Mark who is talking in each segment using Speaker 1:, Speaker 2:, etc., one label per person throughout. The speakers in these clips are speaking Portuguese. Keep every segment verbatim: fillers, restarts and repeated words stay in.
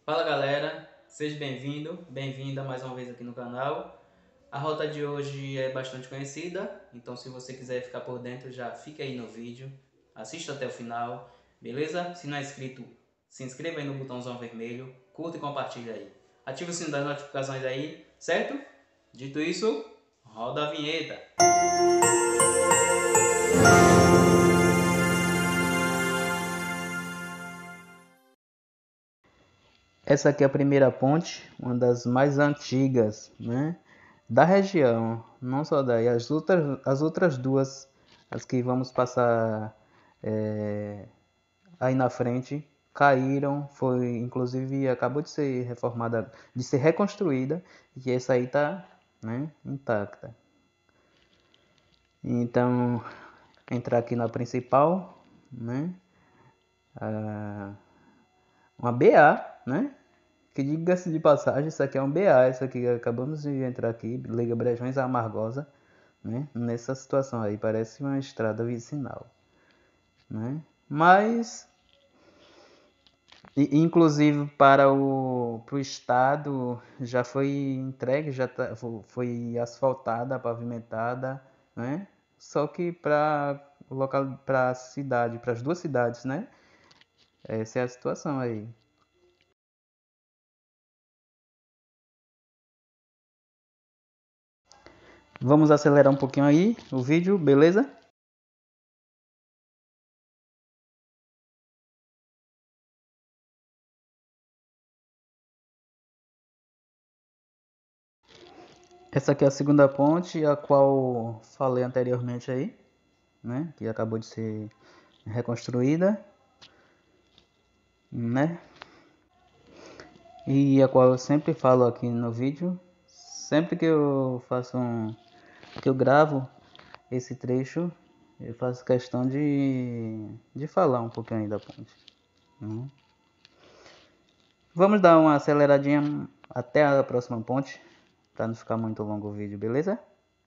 Speaker 1: Fala galera, seja bem-vindo, bem-vinda mais uma vez aqui no canal. A rota de hoje é bastante conhecida, então se você quiser ficar por dentro já fica aí no vídeo, assista até o final, beleza? Se não é inscrito, se inscreva aí no botãozão vermelho, curta e compartilha aí. Ative o sino das notificações aí, certo? Dito isso, roda a vinheta. Essa aqui é a primeira ponte, uma das mais antigas, né, da região, não só daí. As outras, as outras duas, as que vamos passar é, aí na frente, caíram, foi, inclusive acabou de ser reformada, de ser reconstruída, e essa aí tá, né, intacta. Então, entrar aqui na principal, né, a, uma B A, né, que diga-se de passagem, isso aqui é um B A, isso aqui acabamos de entrar aqui, Liga Brejões à Amargosa, né? Nessa situação aí, parece uma estrada vicinal, né? Mas, inclusive para o pro estado já foi entregue, já tá, foi asfaltada, pavimentada, né? Só que para o local, para a cidade, para as duas cidades, né? Essa é a situação aí. Vamos acelerar um pouquinho aí o vídeo, beleza? Essa aqui é a segunda ponte, a qual falei anteriormente aí, né? Que acabou de ser reconstruída, né? E a qual eu sempre falo aqui no vídeo, sempre que eu faço um, que eu gravo esse trecho, eu faço questão de, de falar um pouquinho aí da ponte, né? Vamos dar uma aceleradinha até a próxima ponte, para não ficar muito longo o vídeo, beleza?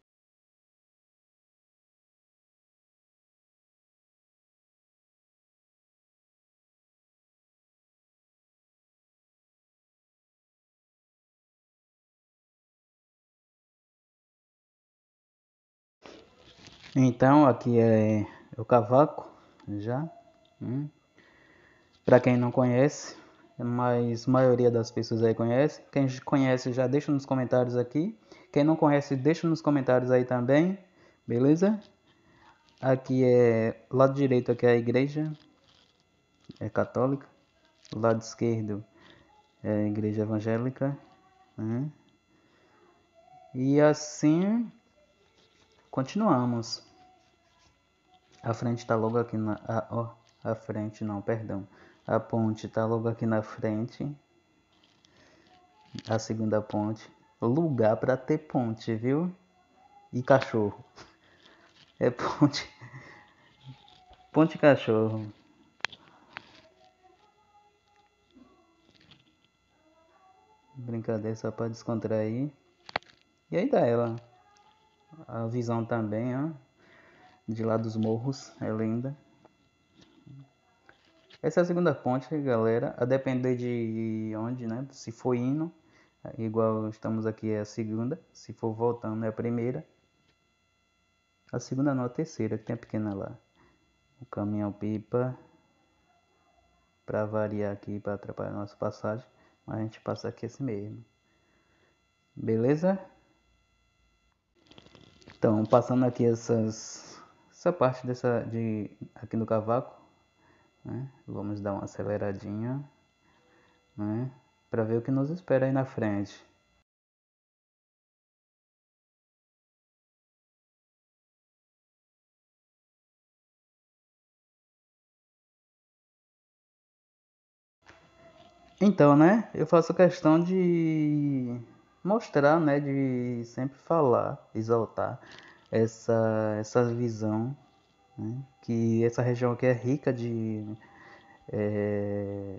Speaker 1: Então aqui é o cavaco já, hum. Para quem não conhece, mas a maioria das pessoas aí conhece. Quem conhece já deixa nos comentários aqui. Quem não conhece deixa nos comentários aí também, beleza? Aqui é lado direito, aqui é a igreja, é católica. Lado esquerdo é a igreja evangélica, né? E assim continuamos. A frente está logo aqui na, a, ó, a frente não, perdão. A ponte está logo aqui na frente. A segunda ponte. Lugar para ter ponte, viu? E cachorro. É ponte. Ponte e cachorro. Brincadeira só para descontrair. E aí dá ela. A visão também, ó. De lá dos morros. É linda. Essa é a segunda ponte, galera. A depender de onde, né? Se for indo, igual estamos aqui, é a segunda. Se for voltando, é a primeira. A segunda não, a terceira, que tem a pequena lá. O caminhão pipa. Para variar aqui, para atrapalhar a nossa passagem. Mas a gente passa aqui assim mesmo. Beleza? Então, passando aqui essas, essa parte dessa, de, aqui no cavaco, né? Vamos dar uma aceleradinha, né? Para ver o que nos espera aí na frente. Então, né? Eu faço questão de mostrar, né? De sempre falar, exaltar essa, essa visão, né? Que essa região aqui é rica de é,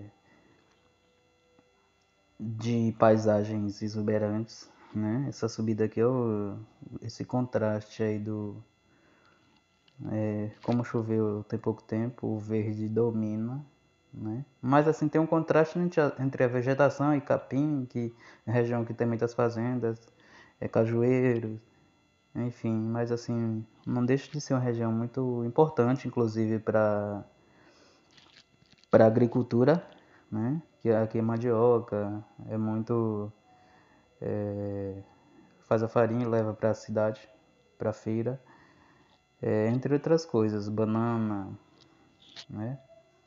Speaker 1: de paisagens exuberantes, né? Essa subida aqui, eu, esse contraste aí do, é, como choveu tem pouco tempo, o verde domina, né? Mas assim tem um contraste entre a vegetação e capim, que é região que tem muitas fazendas, é cajueiros, enfim, mas assim não deixa de ser uma região muito importante, inclusive para para agricultura, né? Que aqui é mandioca, é muito é, faz a farinha e leva para a cidade, para a feira, é, entre outras coisas, banana, né?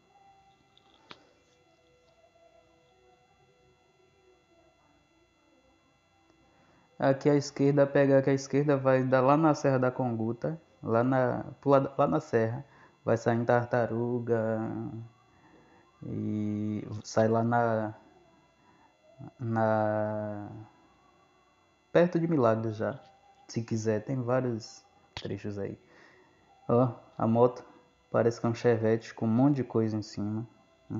Speaker 1: Aqui à esquerda, pega aqui à esquerda, vai dar lá na Serra da Conguta, lá na, pula, lá na serra, vai sair em Tartaruga e sai lá na, na perto de Milagres já, se quiser, tem vários trechos aí. Ó, a moto parece que é um Chevette com um monte de coisa em cima, né?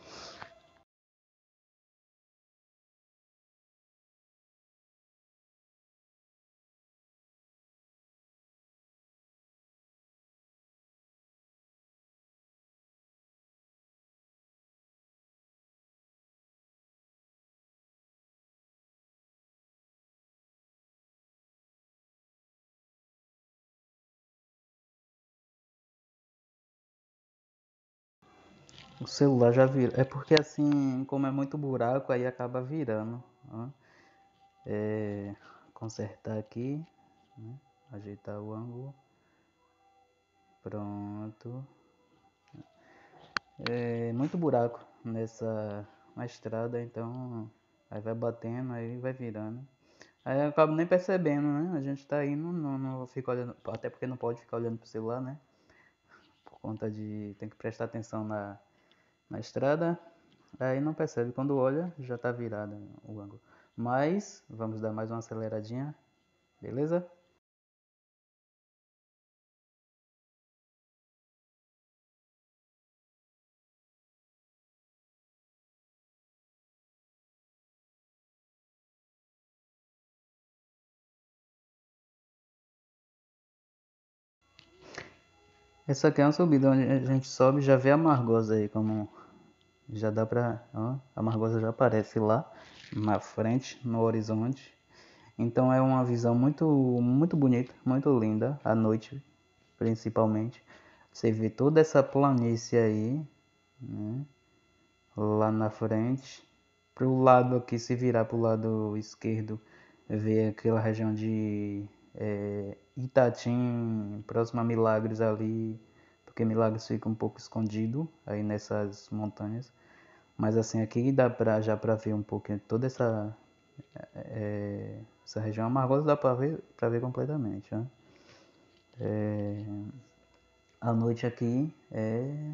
Speaker 1: O celular já vira. É porque assim, como é muito buraco, aí acaba virando. Ó. É, consertar aqui, né? Ajeitar o ângulo. Pronto. É muito buraco nessa na estrada, então aí vai batendo, aí vai virando. Aí eu acabo nem percebendo, né? A gente tá indo, não, não fica olhando, até porque não pode ficar olhando pro celular, né? Por conta de tem que prestar atenção na, na estrada. Aí não percebe, quando olha já tá virado o ângulo. Mas vamos dar mais uma aceleradinha, beleza? Essa aqui é uma subida onde a gente sobe, já vê a Margosa aí, como já dá pra. Ó, a Margosa já aparece lá na frente, no horizonte. Então é uma visão muito, muito bonita, muito linda, à noite principalmente. Você vê toda essa planície aí, né, lá na frente. Pro lado aqui, se virar pro lado esquerdo, ver aquela região de é, Itatim, próximo a Milagres ali, porque Milagres fica um pouco escondido aí nessas montanhas. Mas assim, aqui dá pra, já pra ver um pouquinho toda essa, é, essa região amargosa, dá pra ver, pra ver completamente. Né? É, a noite aqui é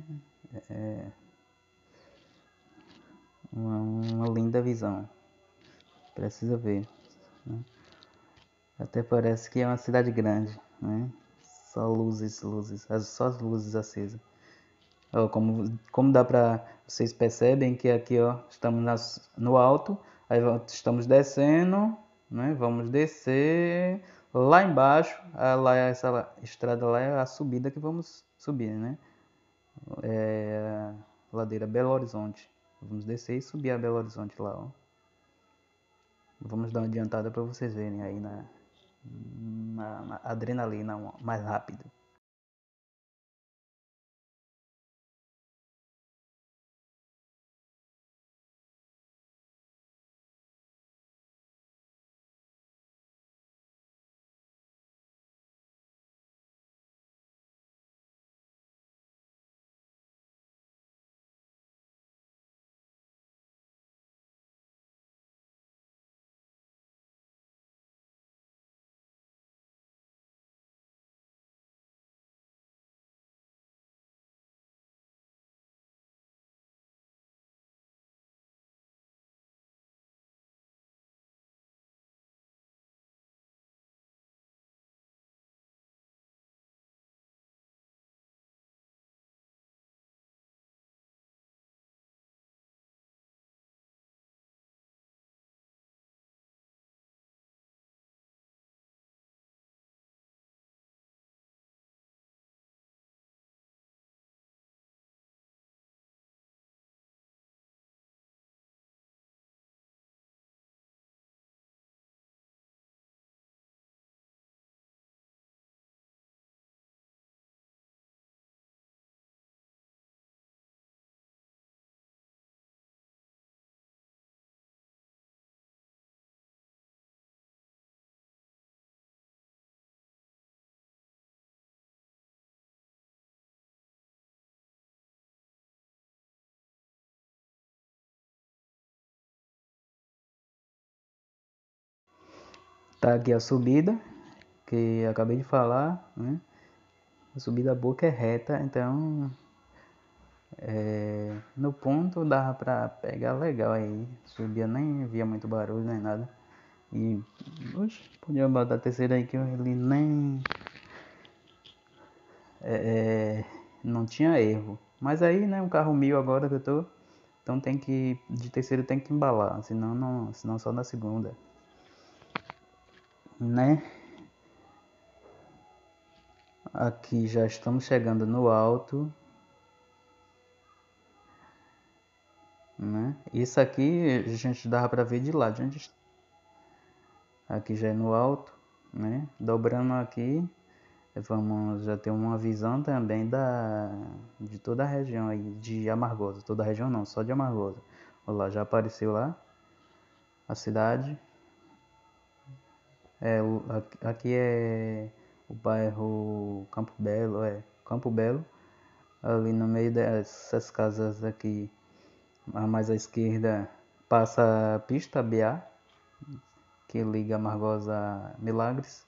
Speaker 1: uma, uma linda visão, precisa ver. Né? Até parece que é uma cidade grande, né? Só luzes, luzes, só as luzes acesas. Ó, como, como dá pra. Vocês percebem que aqui, ó, estamos nas, no alto, aí estamos descendo, né? Vamos descer. Lá embaixo, a, lá essa estrada lá é a subida que vamos subir, né? É a ladeira Belo Horizonte. Vamos descer e subir a Belo Horizonte lá, ó. Vamos dar uma adiantada para vocês verem aí na, na, na adrenalina mais rápido. Tá aqui a subida, que eu acabei de falar, né? A subida boa que é reta, então é, no ponto dava pra pegar legal aí. Subia, nem via muito barulho nem nada. E oxe, podia botar a terceira aí que ele nem é, não tinha erro. Mas aí, né, um carro mil agora que eu tô, então tem que de terceiro tem que embalar, senão não, senão só na segunda, né? Aqui já estamos chegando no alto, né? Isso aqui a gente dava para ver de lá, gente. Aqui já é no alto, né? Dobrando aqui, vamos já ter uma visão também da de toda a região aí de Amargosa, toda a região não, só de Amargosa. Olha lá, já apareceu lá a cidade. É, o, aqui é o bairro Campo Belo, é Campo Belo. Ali no meio dessas casas aqui, mais à esquerda, passa a pista B A, que liga Amargosa a Milagres.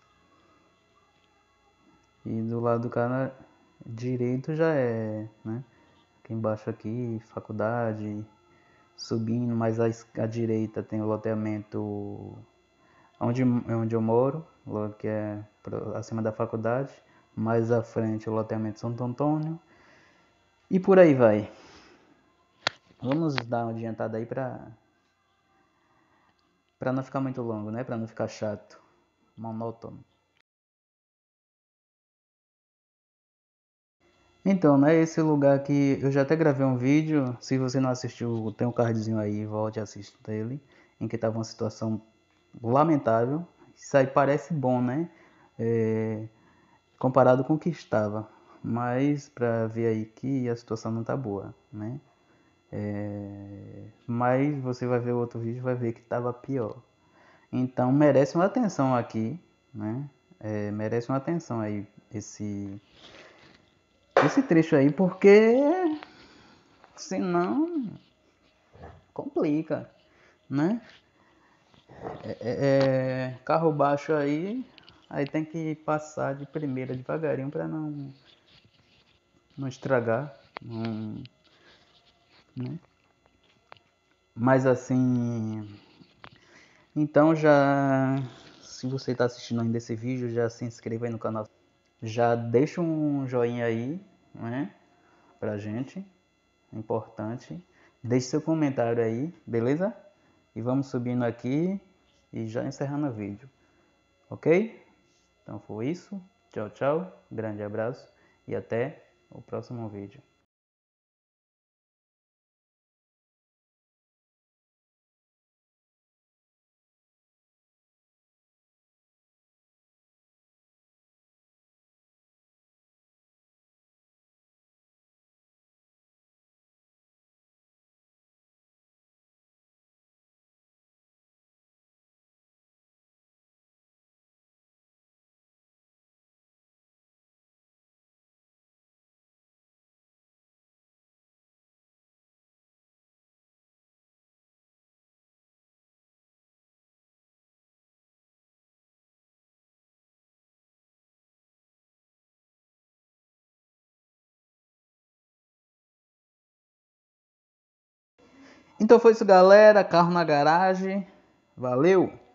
Speaker 1: E do lado do cara direito já é, né? Aqui embaixo aqui, faculdade, subindo mais à, à direita tem o loteamento onde, onde eu moro, que é acima da faculdade. Mais à frente o loteamento Santo Antônio. E por aí vai. Vamos dar uma adiantada aí pra, pra não ficar muito longo, né? Pra não ficar chato, monótono. Então, né, esse lugar aqui, eu já até gravei um vídeo, se você não assistiu, tem um cardzinho aí, volte e assista ele, em que estava uma situação lamentável. Isso aí parece bom, né, é, comparado com o que estava, mas para ver aí que a situação não tá boa, né, é, mas você vai ver o outro vídeo e vai ver que estava pior. Então merece uma atenção aqui, né, é, merece uma atenção aí esse esse trecho aí, porque senão complica, né? É, é, é, carro baixo aí, aí tem que passar de primeira devagarinho para não, não estragar, não, né? Mas assim, então já, se você está assistindo ainda esse vídeo, já se inscreva aí no canal, já deixa um joinha aí, né? Pra gente, importante. Deixe seu comentário aí, beleza? E vamos subindo aqui e já encerrando o vídeo, ok? Então foi isso, tchau, tchau, grande abraço e até o próximo vídeo. Então foi isso, galera, carro na garagem, valeu!